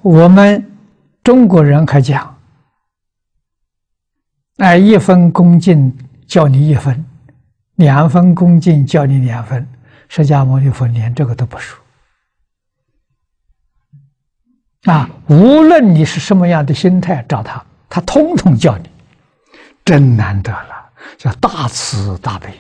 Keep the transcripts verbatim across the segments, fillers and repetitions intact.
我们中国人还讲，哎，一分恭敬教你一分，两分恭敬教你两分。释迦牟尼佛连这个都不说啊！无论你是什么样的心态找他，他通通教你，真难得了，叫大慈大悲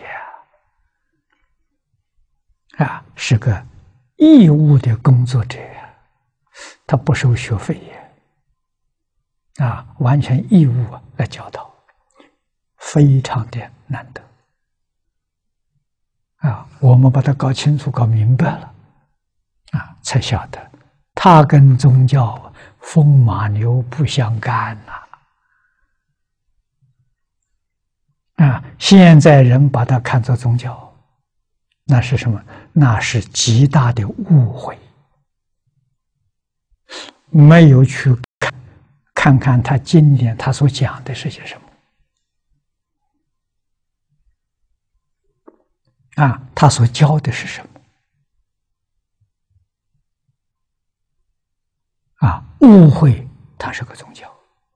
呀！啊，是个义务的工作者呀，他不收学费呀，啊，完全义务来教导，非常的难得。啊，我们把它搞清楚、搞明白了，啊，才晓得它跟宗教风马牛不相干呐！啊，现在人把它看作宗教，那是什么？那是极大的误会，没有去看看看他经典他所讲的是些什么。啊，他所教的是什么？啊，误会它是个宗教。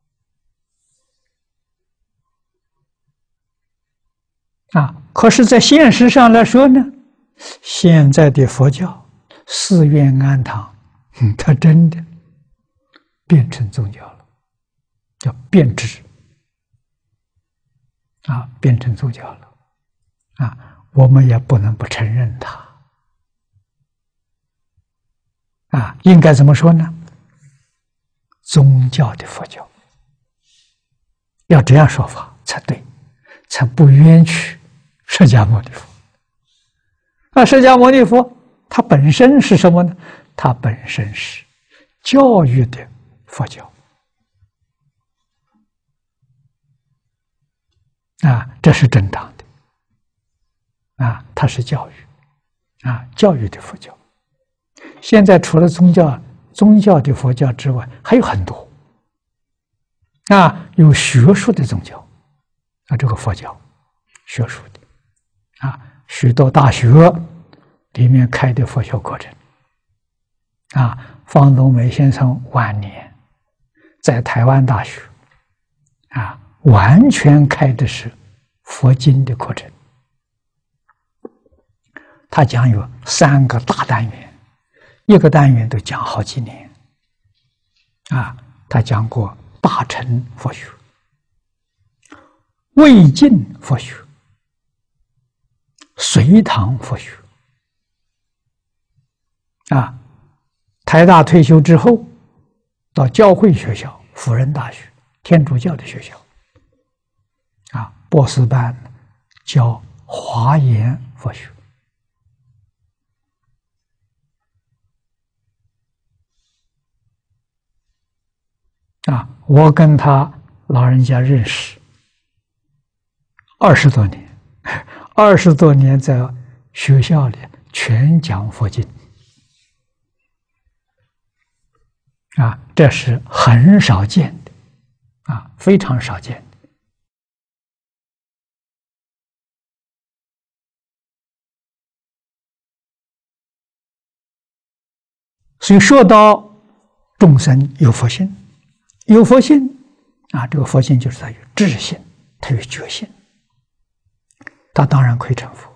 啊，可是，在现实上来说呢，现在的佛教寺院庵堂，嗯，它真的变成宗教了，叫变质。啊，变成宗教了。啊。我们也不能不承认它，啊，应该怎么说呢？宗教的佛教，要这样说法才对，才不冤屈释迦牟尼佛。那释迦牟尼佛它本身是什么呢？它本身是教育的佛教，啊，这是正当的。啊，它是教育，啊，教育的佛教。现在除了宗教、宗教的佛教之外，还有很多，啊，有学术的宗教，啊，这个佛教，学术的，啊，许多大学里面开的佛学课程，啊，方东梅先生晚年在台湾大学，啊，完全开的是佛经的课程。他讲有三个大单元，一个单元都讲好几年。啊，他讲过大乘佛学、魏晋佛学、隋唐佛学。啊，台大退休之后，到教会学校、辅仁大学、天主教的学校，啊，博士班教华严佛学。啊，我跟他老人家认识二十多年，二十多年在学校里全讲佛经，啊，这是很少见的，啊，非常少见的。所以说到众生有佛性。有佛性啊，这个佛性就是它有智性，它有觉性，它当然可以成佛。